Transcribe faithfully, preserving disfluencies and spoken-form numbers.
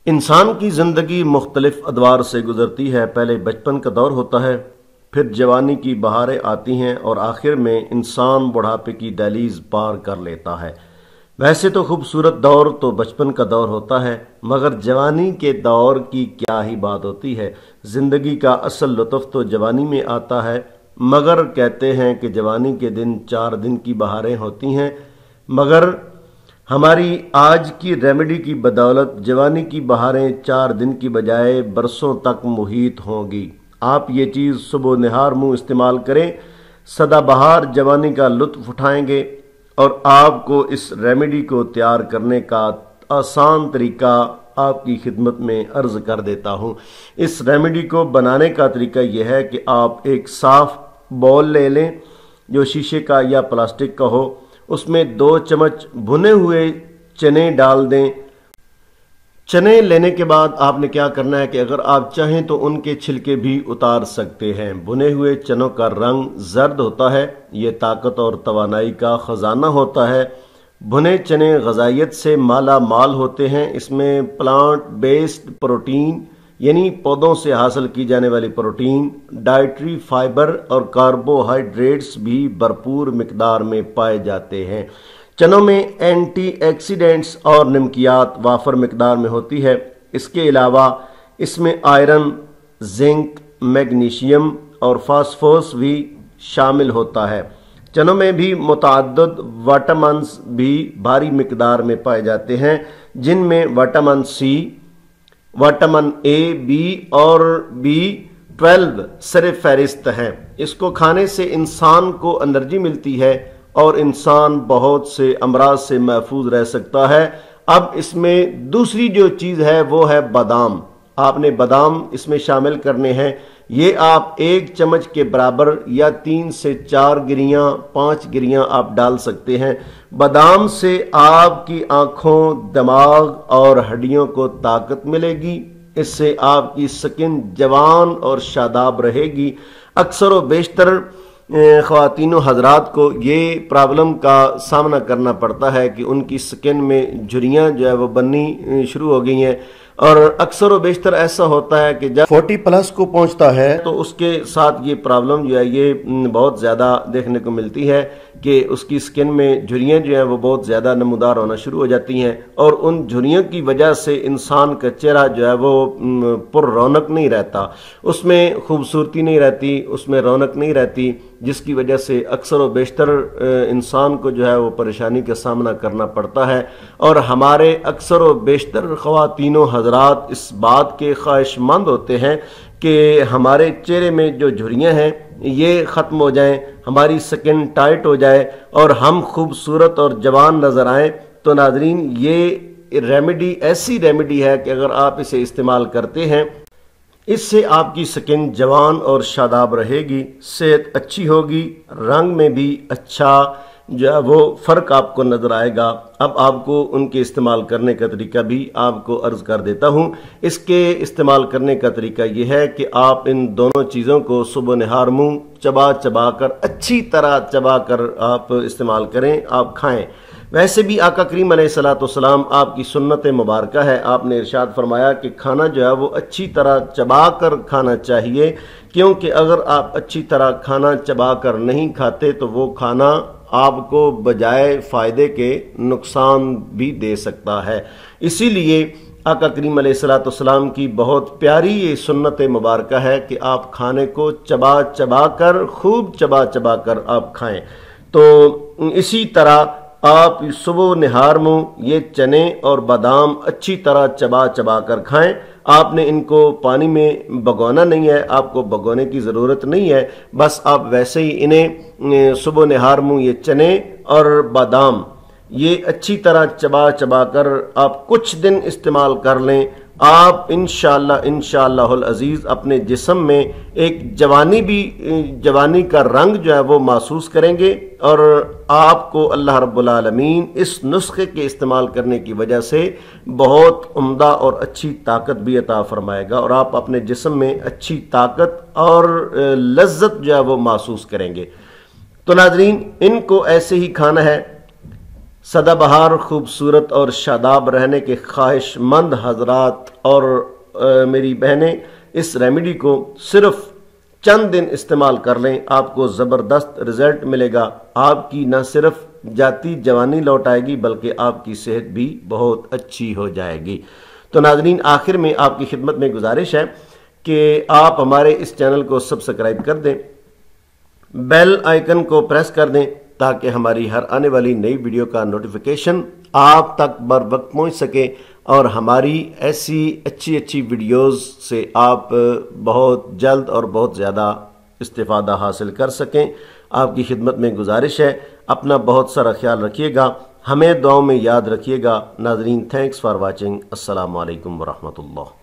انسان کی زندگی مختلف ادوار سے گزرتی ہے۔ پہلے بچپن کا دور ہوتا ہے، پھر جوانی کی بہاریں آتی ہیں اور آخر میں انسان بڑھاپے کی دہلیز پار کر لیتا ہے۔ ویسے تو خوبصورت دور تو بچپن کا دور ہوتا ہے، مگر جوانی کے دور کی کیا ہی بات ہوتی ہے۔ زندگی کا اصل لطف تو جوانی میں آتا ہے، مگر کہتے ہیں کہ جوانی کے دن چار دن کی بہاریں ہوتی ہیں، مگر ہماری آج کی ریمیڈی کی بدولت جوانی کی بہاریں چار دن کی بجائے برسوں تک محیط ہوں گی۔ آپ یہ چیز صبح نہار منہ استعمال کریں، سدا بہار جوانی کا لطف اٹھائیں گے، اور آپ کو اس ریمیڈی کو تیار کرنے کا آسان طریقہ آپ کی خدمت میں عرض کر دیتا ہوں۔ اس ریمیڈی کو بنانے کا طریقہ یہ ہے کہ آپ ایک صاف بول لے لیں جو شیشے کا یا پلاسٹک کا ہو، اس میں دو چمچ بھنے ہوئے چنے ڈال دیں۔ چنے لینے کے بعد آپ نے کیا کرنا ہے کہ اگر آپ چاہیں تو ان کے چھلکے بھی اتار سکتے ہیں۔ بھنے ہوئے چنوں کا رنگ زرد ہوتا ہے، یہ طاقت اور توانائی کا خزانہ ہوتا ہے۔ بھنے چنے غذائیت سے مالا مال ہوتے ہیں، اس میں پلانٹ بیسڈ پروٹین یعنی پودوں سے حاصل کی جانے والی پروٹین، ڈائٹری فائبر اور کاربوہائیڈریٹس بھی بھرپور مقدار میں پائے جاتے ہیں۔ چنوں میں اینٹی ایکسیڈنٹس اور نمکیات وافر مقدار میں ہوتی ہے۔ اس کے علاوہ اس میں آئرن، زنک، میگنیشیم اور فاسفورس بھی شامل ہوتا ہے۔ چنوں میں بھی متعدد وٹامنز بھی بھاری مقدار میں پائے جاتے ہیں، جن میں vitamin C, vitamin A, B اور بی ٹویلو سر فہرست ہیں۔ اس کو کھانے سے انسان کو انرجی ملتی ہے اور انسان بہت سے امراض سے محفوظ رہ سکتا ہے۔ اب اس میں دوسری جو چیز ہے وہ ہے بادام۔ آپ نے بادام اس میں شامل کرنے ہیں، یہ آپ ایک چمچ کے برابر یا تین سے چار گریاں پانچ گریاں آپ ڈال سکتے ہیں۔ بادام سے آپ کی آنکھوں، دماغ اور ہڈیوں کو طاقت ملے گی، اس سے آپ کی سکن جوان اور شاداب رہے گی۔ اکثر و بیشتر خواتین و حضرات کو یہ پرابلم کا سامنا کرنا پڑتا ہے کہ ان کی سکن میں جھریاں جو ہے وہ بننی شروع ہو گئی ہیں، اور اکثر و بیشتر ایسا ہوتا ہے کہ جب فورٹی پلس کو پہنچتا ہے تو اس کے ساتھ یہ پرابلم جو ہے یہ بہت زیادہ دیکھنے کو ملتی ہے کہ اس کی سکن میں جھریاں جو ہیں وہ بہت زیادہ نمودار ہونا شروع ہو جاتی ہیں، اور ان جھریوں کی وجہ سے انسان کا چہرہ جو ہے وہ پر رونق نہیں رہتا، اس میں خوبصورتی نہیں رہتی، اس میں رونق نہیں رہتی، جس کی وجہ سے اکثر و بیشتر انسان کو جو ہے وہ پریشانی کا سامنا کرنا پڑتا ہے۔ اور ہمارے اکثر و بیشتر خواتین و حضرات اس بات کے خواہش مند ہوتے ہیں کہ ہمارے چہرے میں جو جھریاں ہیں یہ ختم ہو جائیں، ہماری سکن ٹائٹ ہو جائے اور ہم خوبصورت اور جوان نظر آئیں۔ تو ناظرین، یہ ریمیڈی ایسی ریمیڈی ہے کہ اگر آپ اسے استعمال کرتے ہیں، اس سے آپ کی سکن جوان اور شاداب رہے گی، صحت اچھی ہوگی، رنگ میں بھی اچھا جو ہے وہ فرق آپ کو نظر آئے گا۔ اب آپ کو ان کے استعمال کرنے کا طریقہ بھی آپ کو عرض کر دیتا ہوں۔ اس کے استعمال کرنے کا طریقہ یہ ہے کہ آپ ان دونوں چیزوں کو صبح نہار منہ چبا چبا کر اچھی طرح چبا کر آپ استعمال کریں، آپ کھائیں۔ ویسے بھی آقا کریم علیہ الصلوۃ والسلام آپ کی سنت مبارکہ ہے، آپ نے ارشاد فرمایا کہ کھانا جو ہے وہ اچھی طرح چبا کر کھانا چاہیے، کیونکہ اگر آپ اچھی طرح کھانا چبا کر نہیں کھاتے تو وہ کھانا آپ کو بجائے فائدے کے نقصان بھی دے سکتا ہے۔ اسی لیے آقا کریم علیہ الصلوۃ والسلام کی بہت پیاری یہ سنت مبارکہ ہے کہ آپ کھانے کو چبا چبا کر خوب چبا چبا کر آپ کھائیں۔ تو اسی طرح آپ صبح نہار منہ یہ چنے اور بادام اچھی طرح چبا چبا کر کھائیں۔ آپ نے ان کو پانی میں بھگونا نہیں ہے، آپ کو بھگونے کی ضرورت نہیں ہے، بس آپ ویسے ہی انہیں صبح نہار منہ یہ چنے اور بادام یہ اچھی طرح چبا چبا کر آپ کچھ دن استعمال کر لیں۔ آپ انشاءاللہ انشاءاللہ العزیز اپنے جسم میں ایک جوانی بھی جوانی کا رنگ جو ہے وہ محسوس کریں گے، اور آپ کو اللہ رب العالمین اس نسخے کے استعمال کرنے کی وجہ سے بہت عمدہ اور اچھی طاقت بھی عطا فرمائے گا، اور آپ اپنے جسم میں اچھی طاقت اور لذت جو ہے وہ محسوس کریں گے۔ تو ناظرین، ان کو ایسے ہی کھانا ہے، سدا بہار خوبصورت اور شاداب رہنے کے خواہش مند حضرات اور میری بہنیں اس ریمیڈی کو صرف چند دن استعمال کر لیں، آپ کو زبردست رزلٹ ملے گا۔ آپ کی نہ صرف جاتی جوانی لوٹ آئے گی بلکہ آپ کی صحت بھی بہت اچھی ہو جائے گی۔ تو ناظرین، آخر میں آپ کی خدمت میں گزارش ہے کہ آپ ہمارے اس چینل کو سبسکرائب کر دیں، بیل آئیکن کو پریس کر دیں تاکہ ہماری ہر آنے والی نئی ویڈیو کا نوٹیفیکیشن آپ تک بر وقت پہنچ سکے، اور ہماری ایسی اچھی اچھی ویڈیوز سے آپ بہت جلد اور بہت زیادہ استفادہ حاصل کر سکیں۔ آپ کی خدمت میں گزارش ہے، اپنا بہت سارا خیال رکھیے گا، ہمیں دعاؤں میں یاد رکھیے گا۔ ناظرین، تھینکس فار واچنگ۔ السلام علیکم ورحمۃ اللہ۔